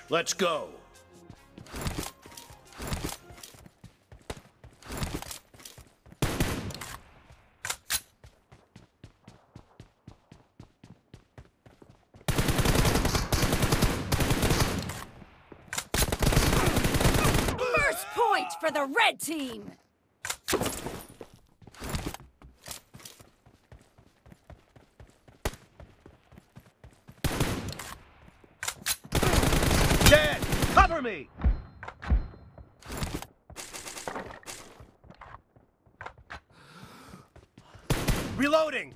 Let's go. First point for the red team! Dead! Cover me! Reloading!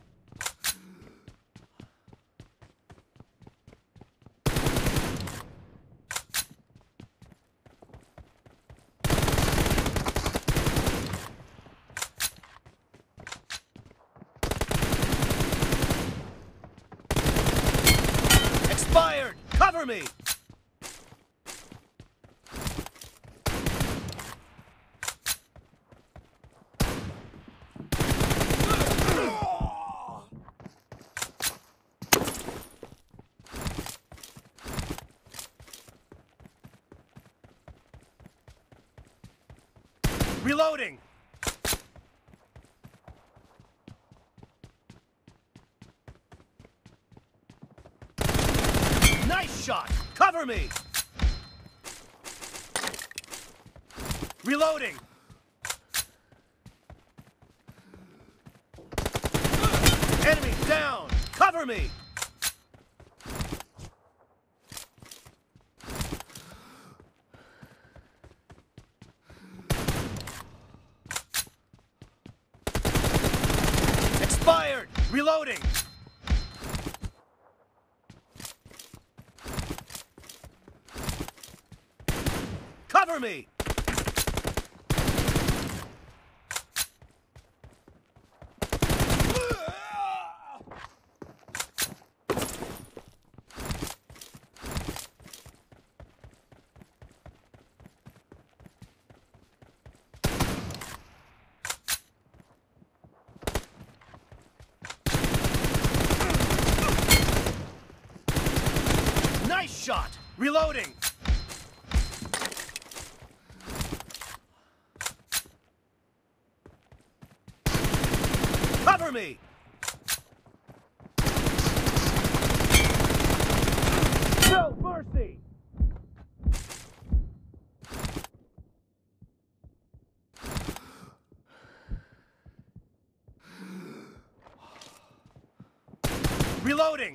Expired! Cover me! Reloading! Nice shot! Cover me! Reloading! Enemy down! Cover me! Expired! Reloading! Cover me! Nice shot! Reloading! Cover me! No mercy! Reloading!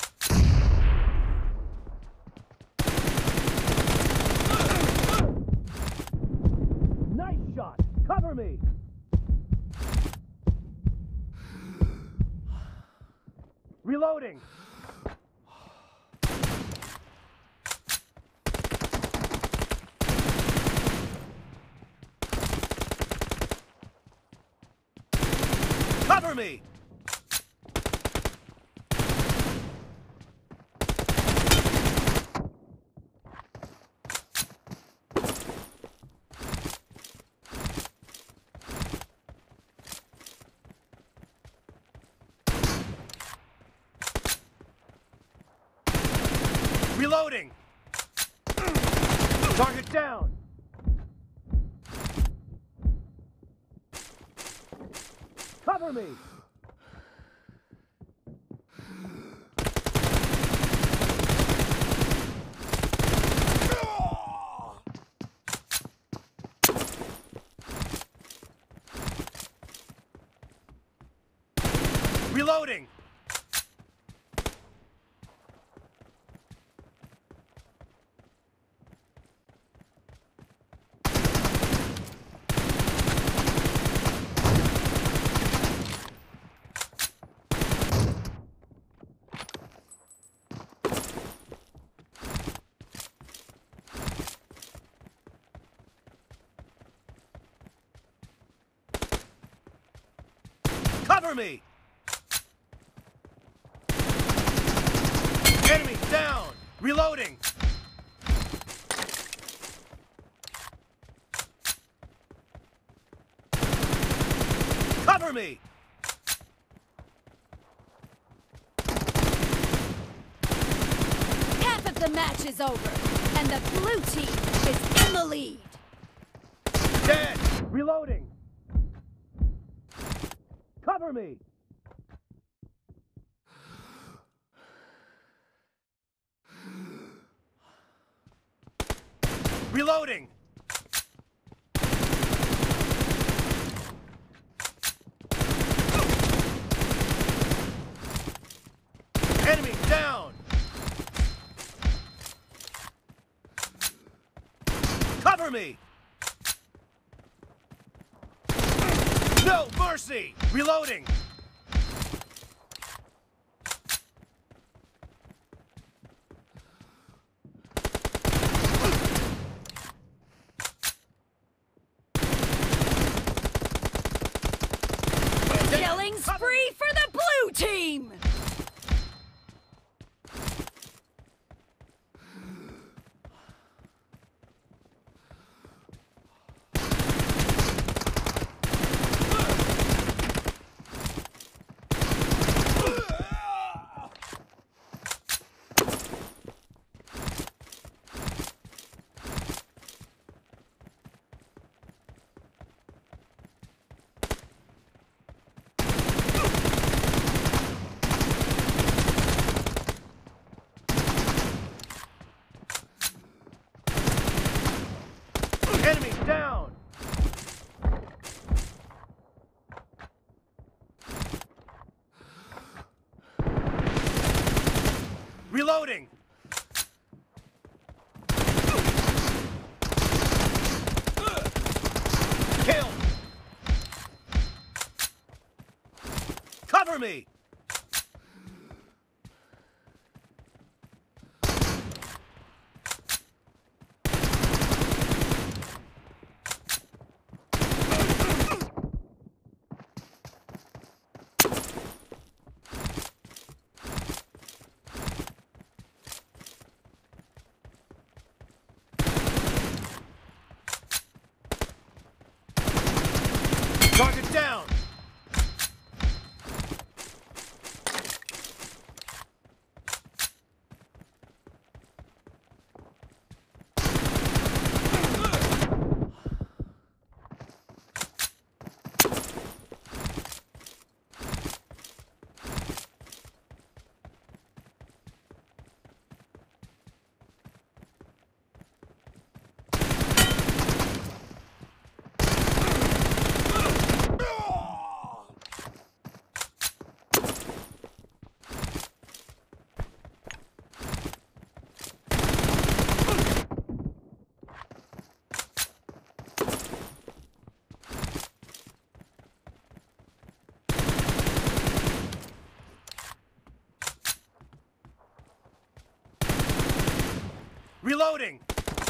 Nice shot! Cover me! Reloading! Cover me! Reloading! Target down! Cover me! Reloading! Cover me! Enemy down! Reloading! Cover me! Half of the match is over. And the blue team is in the lead. Dead! Reloading! Cover me! Reloading! Enemy down! Cover me! No mercy! Reloading! Killing spree for the blue team! Enemy down! Reloading! Kill! Cover me! Target down! Reloading!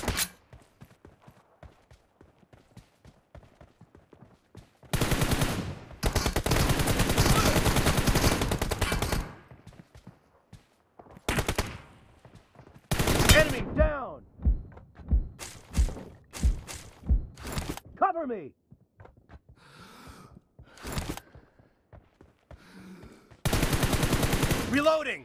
Enemy down! Cover me! Reloading!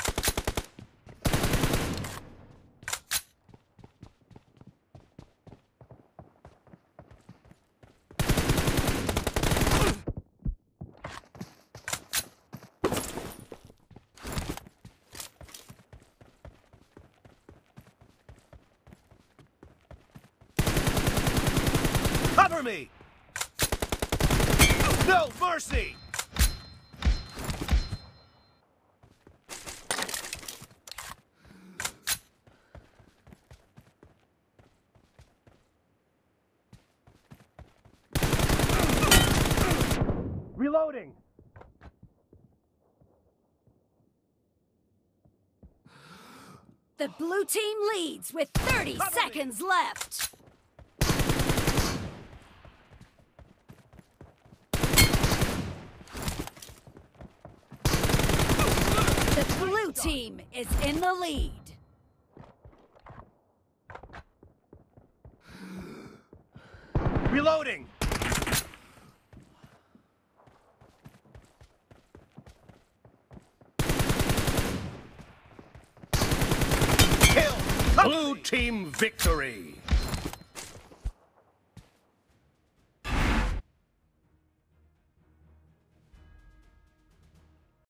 Cover me! No mercy! Reloading! The blue team leads with 30 seconds left. The blue team is in the lead. Reloading! Kill! Blue team victory!